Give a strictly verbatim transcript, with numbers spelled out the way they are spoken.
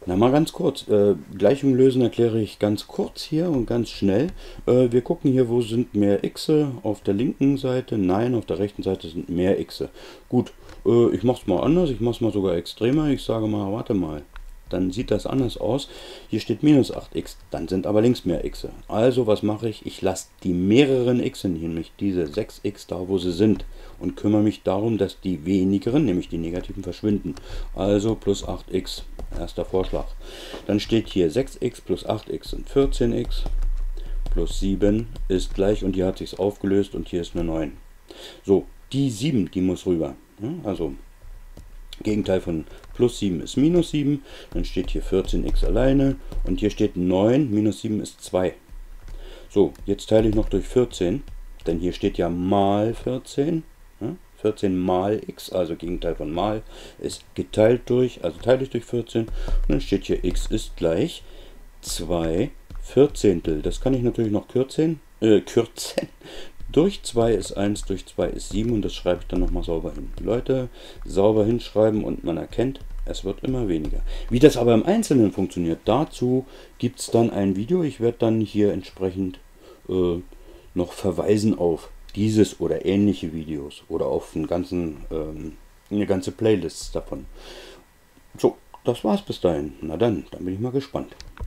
Na mal ganz kurz, äh, Gleichung lösen erkläre ich ganz kurz hier und ganz schnell. Äh, wir gucken hier, wo sind mehr Xe auf der linken Seite. Nein, auf der rechten Seite sind mehr Xe. Gut, äh, ich mache es mal anders, ich mache es mal sogar extremer. Ich sage mal, warte mal, dann sieht das anders aus. Hier steht minus acht x, dann sind aber links mehr Xe. Also was mache ich? Ich lasse die mehreren Xe, nämlich diese sechs x da, wo sie sind, und kümmere mich darum, dass die wenigeren, nämlich die negativen, verschwinden. Also plus acht x. Erster Vorschlag. Dann steht hier sechs x plus acht x sind vierzehn x, plus sieben ist gleich, und hier hat sich aufgelöst und hier ist eine neun. So, die sieben, die muss rüber. Also Gegenteil von plus sieben ist minus sieben, dann steht hier vierzehn x alleine und hier steht neun, minus sieben ist zwei. So, jetzt teile ich noch durch vierzehn, denn hier steht ja mal vierzehn. vierzehn mal x, also Gegenteil von mal, ist geteilt durch, also teile ich durch vierzehn, und dann steht hier x ist gleich zwei Vierzehntel. Das kann ich natürlich noch kürzen, äh, kürzen. Durch zwei ist eins, durch zwei ist sieben, und das schreibe ich dann nochmal sauber hin. Leute, sauber hinschreiben und man erkennt, es wird immer weniger. Wie das aber im Einzelnen funktioniert, dazu gibt es dann ein Video. Ich werde dann hier entsprechend äh, noch verweisen auf dieses oder ähnliche Videos oder auf einen ganzen, ähm, eine ganze Playlist davon. So, das war's bis dahin. Na dann, dann bin ich mal gespannt.